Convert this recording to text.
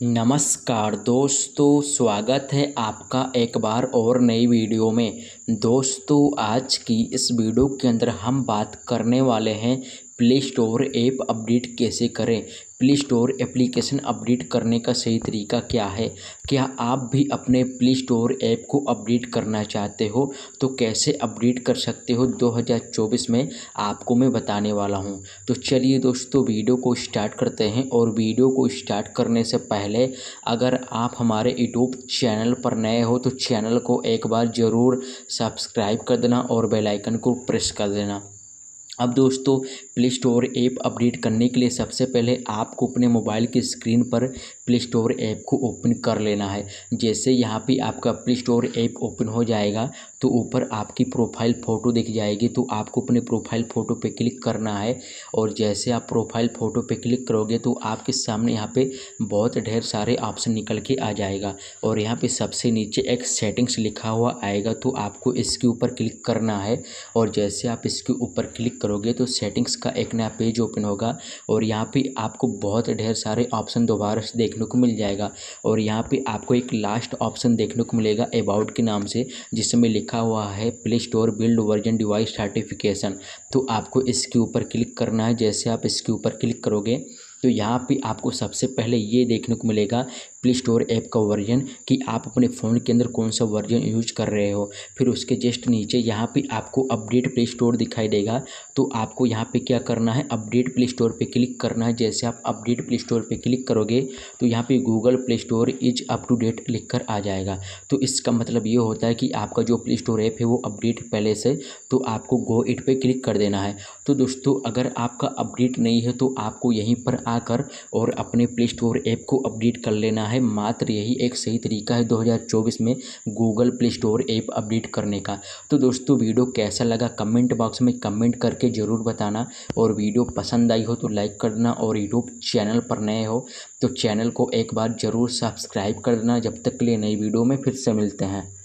नमस्कार दोस्तों, स्वागत है आपका एक बार और नई वीडियो में। दोस्तों, आज की इस वीडियो के अंदर हम बात करने वाले हैं प्ले स्टोर ऐप अपडेट कैसे करें। प्ले स्टोर एप्लीकेशन अपडेट करने का सही तरीका क्या है। क्या आप भी अपने प्ले स्टोर ऐप को अपडेट करना चाहते हो तो कैसे अपडेट कर सकते हो 2024 में आपको मैं बताने वाला हूं। तो चलिए दोस्तों, वीडियो को स्टार्ट करते हैं। और वीडियो को स्टार्ट करने से पहले अगर आप हमारे यूट्यूब चैनल पर नए हो तो चैनल को एक बार ज़रूर सब्सक्राइब कर देना और बेल आइकन को प्रेस कर देना। अब दोस्तों, प्ले स्टोर ऐप अपडेट करने के लिए सबसे पहले आपको अपने मोबाइल की स्क्रीन पर प्ले स्टोर ऐप को ओपन कर लेना है। जैसे यहाँ पे आपका प्ले स्टोर ऐप ओपन हो जाएगा तो ऊपर आपकी प्रोफाइल फ़ोटो दिख जाएगी, तो आपको अपने प्रोफाइल फ़ोटो पे क्लिक करना है। और जैसे आप प्रोफाइल फ़ोटो पे क्लिक करोगे तो आपके सामने यहाँ पे बहुत ढेर सारे ऑप्शन निकल के आ जाएगा। और यहाँ पे सबसे नीचे एक सेटिंग्स लिखा हुआ आएगा, तो आपको इसके ऊपर क्लिक करना है। और जैसे आप इसके ऊपर क्लिक करोगे तो सेटिंग्स का एक नया पेज ओपन होगा और यहाँ पे आपको बहुत ढेर सारे ऑप्शन दोबारा से देखने को मिल जाएगा। और यहाँ पे आपको एक लास्ट ऑप्शन देखने को मिलेगा अबाउट के नाम से, जिसमें लिखा हुआ है play store build version device certification. तो आपको इसके ऊपर क्लिक करना है। जैसे आप इसके ऊपर क्लिक करोगे तो यहाँ पे आपको सबसे पहले ये देखने को मिलेगा प्ले स्टोर ऐप का वर्जन, कि आप अपने फ़ोन के अंदर कौन सा वर्जन यूज कर रहे हो। फिर उसके जस्ट नीचे यहाँ पे आपको अपडेट प्ले स्टोर दिखाई देगा, तो आपको यहाँ पे क्या करना है, अपडेट प्ले स्टोर पे क्लिक करना है। जैसे आप अपडेट प्ले स्टोर पे क्लिक करोगे तो यहाँ पे Google play store is up to date लिख कर आ जाएगा। तो इसका मतलब ये होता है कि आपका जो प्ले स्टोर ऐप है वो अपडेट पहले से, तो आपको गो इट पे क्लिक कर देना है। तो दोस्तों, अगर आपका अपडेट नहीं है तो आपको यहीं पर आकर और अपने प्ले स्टोर ऐप को अपडेट कर लेना है। मात्र यही एक सही तरीका है 2024 में Google play store app update करने का। तो दोस्तों, वीडियो कैसा लगा कमेंट बॉक्स में कमेंट करके ज़रूर बताना। और वीडियो पसंद आई हो तो लाइक कर देना, और यूट्यूब चैनल पर नए हो तो चैनल को एक बार ज़रूर सब्सक्राइब कर देना। जब तक के लिए नई वीडियो में फिर से मिलते हैं।